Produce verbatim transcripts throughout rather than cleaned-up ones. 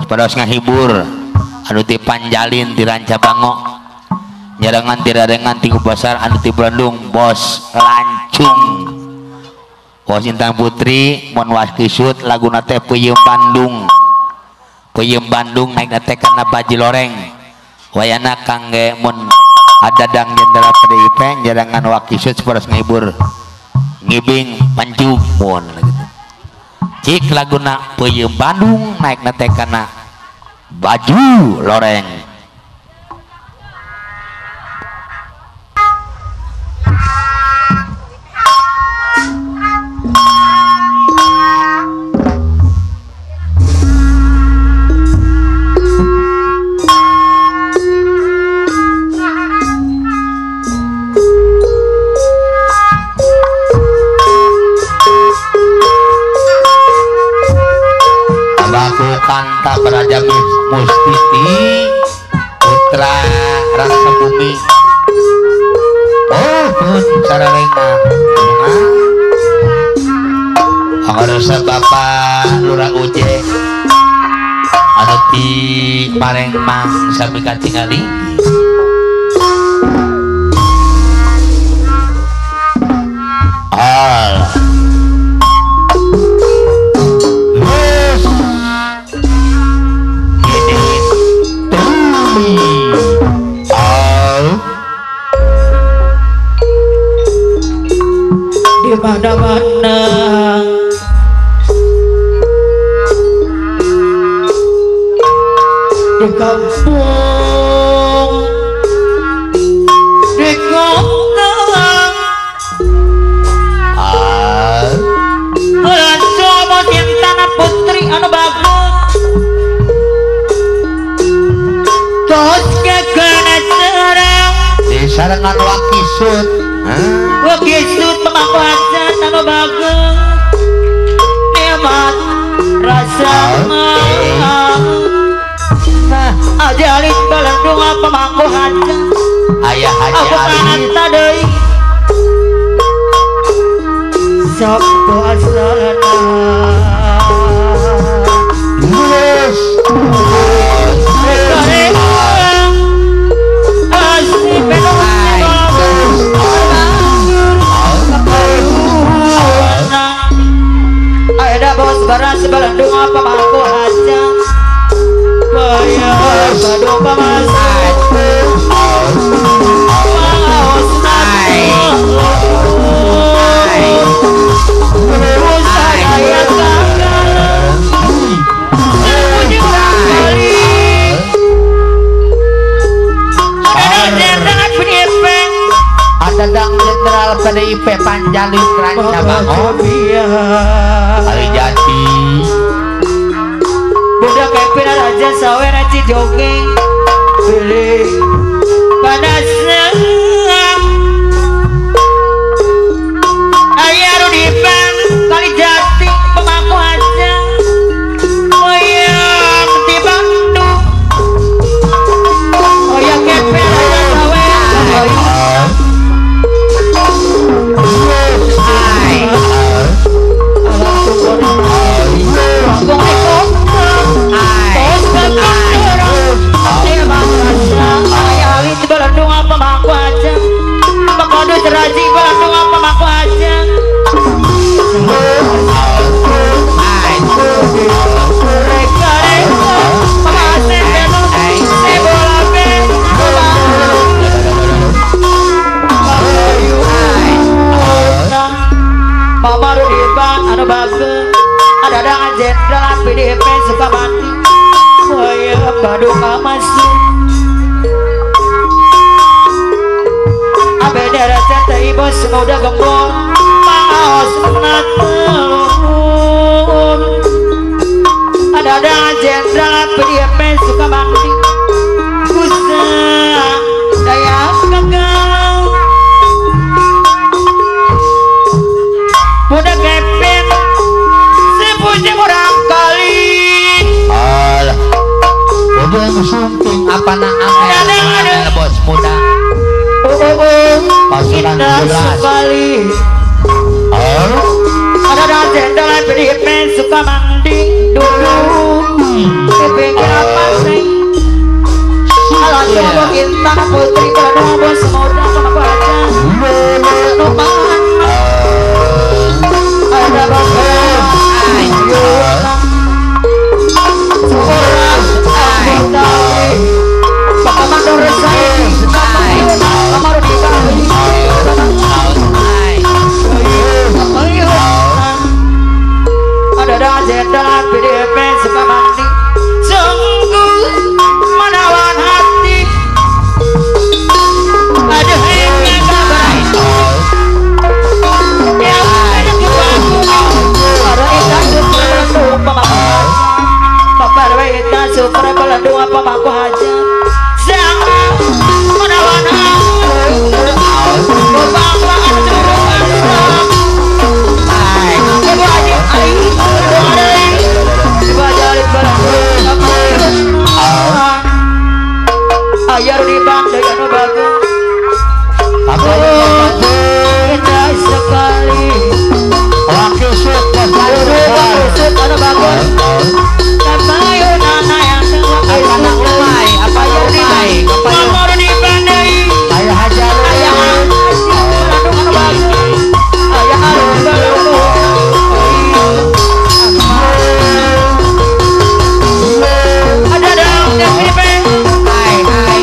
Pados ngahibur anu ti Panjalin ti Rancabango nyarangan ti Radengan ti Kubasar anu ti Bandung Bos Lancung Bos Intang Putri mun wakisut laguna teh Peuyeum Bandung Peuyeum Bandung naik na teh kana Baji Loreng wayana kangge mun adadang Jenderal P D I P nyarangan wakisut pados ngahibur ngibing Panjung mun gitu cik laguna Peuyeum Bandung naik na teh kana Baju Loreng Kanta Beraja Mustiti Putra Rasa Bumi oh pun sararenga harusnya Bapak Lurah Uje anu ti Parengmang sami katingali al di mana-mana di kampung di kota ah bulan coba cinta putri anu bagus terus kekena serang di sarangan wakisut wakisut pemangku hasan anu bagus nikmat rasa nah aja alit Bandung pemangku hasan ayah haji alit tadei sok puasana yes bos beras Bandung apa mangku aja bayar Bandung pemasak maos naik saya kangen sepuji kali ada jenderal P D I P ada dang Jenderal P D I P Panjalin Rancabango Kali Jati budak kepin aja sawer aja jogging pilih panasnya ayah rudipan Kali Jati pemangku aja oyang di Bandung oyang kepin aja sawer Bandung apa mangku aja Bakadus Raji Bandung apa mangku aja reka reka pengasin tenun sebola be Mama Rudipan anu bagus ada dengan Jenderal P D I P suka mati saya Bandung masuk beda rasa teh bos udah gembong maos menatun ada ada Jenderal P D I P suka mandi kusa daya gagal budak kepin sepuji orang kali alah udah ngesunting apa na angel bos muda pasukan sekali ada ada Jenderal P D I P suka mandi dulu Intan putri Bandung bos semoga sama baca Numan ada bapak ayo seorang anggota Bapak Mandor saya kamar di kali ada ada jenderal P D P Sukamandi sungguh menawan hati ada yang kabar yang ada kebaku ada ikan super belendung pemaku bapak ikan super belendung apa maku aja sangat menawan hati bapak ada ayar di bandai anu bagus indah sekali wakil sud wakil anu bagus kapayon anak yang anak umai apa yang umai nomor di bandai ayah hajar ayah anu bagus ayah anu bagus ada dong dari P hai hai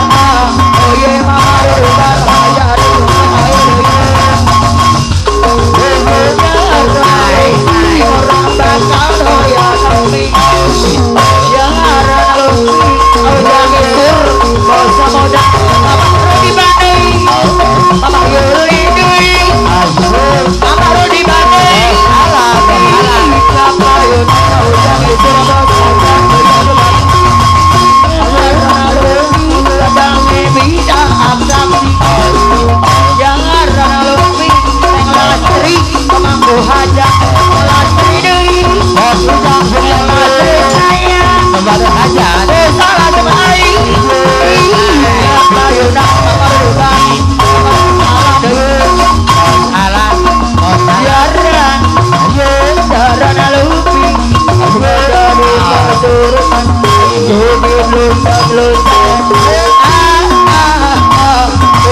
Oh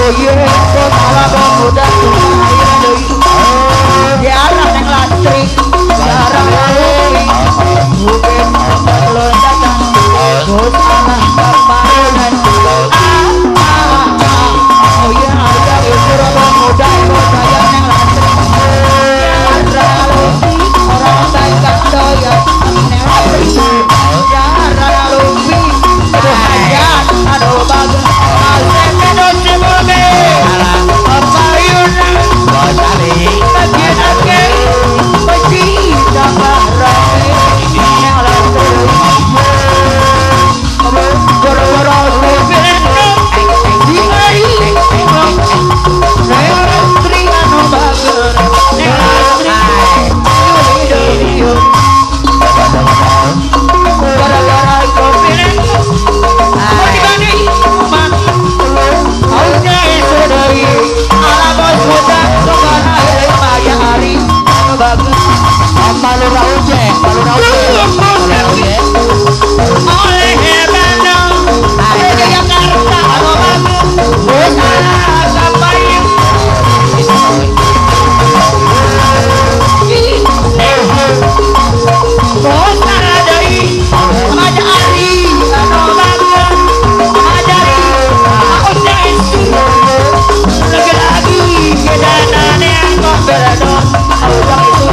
iya kok malah pemuda air deui diarah neng lastri diarah lalu mungkin belum datang terus malah kemarin oh iya ada itu pemuda ikut saya neng lastri diarah lalu orang baik kan doyan neng lastri diarah lalu aduh hajat aduh bagus Malu rauje, malu rauje, malu rauje. Oleh Bandung, oleh Jakarta, anu bagus. Usaha kapain. Usaha deui, maja ari, anu bagus. Majari, aku janji. Lagi-lagi kedanane angkot beradon, udah itu.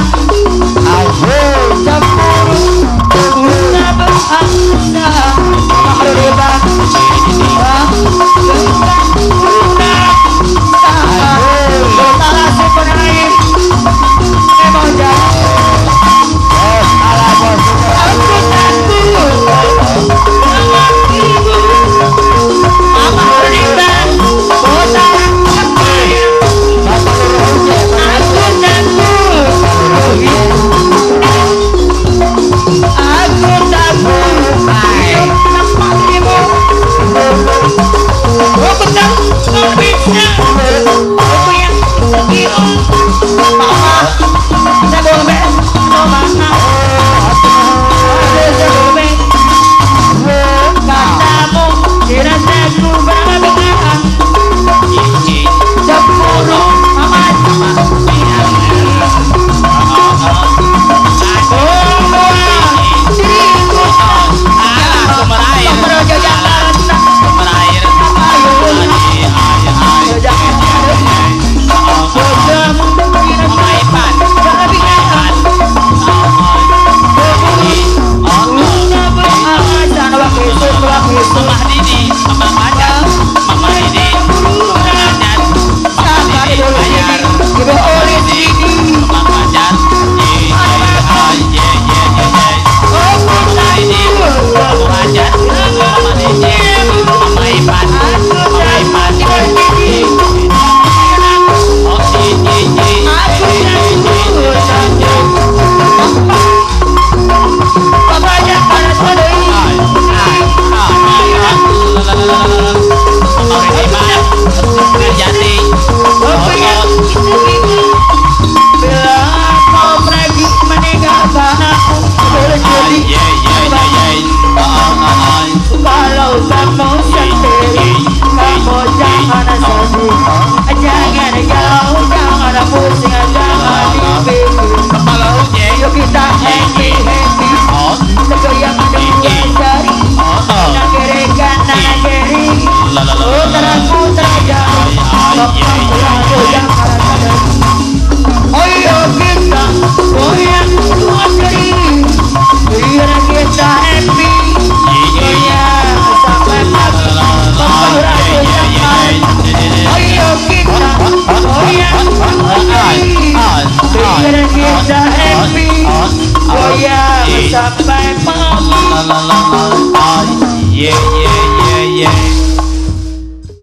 Campur, campur,